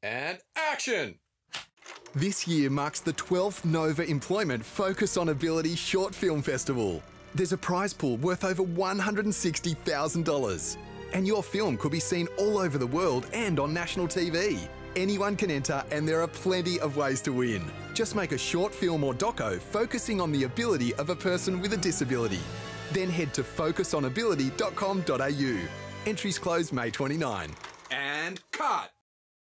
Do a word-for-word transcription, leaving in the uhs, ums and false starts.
And action! This year marks the twelfth Nova Employment Focus on Ability Short Film Festival. There's a prize pool worth over one hundred sixty thousand dollars. And your film could be seen all over the world and on national T V. Anyone can enter and there are plenty of ways to win. Just make a short film or doco focusing on the ability of a person with a disability. Then head to focus on ability dot com dot a u. Entries close May twenty-ninth. And cut!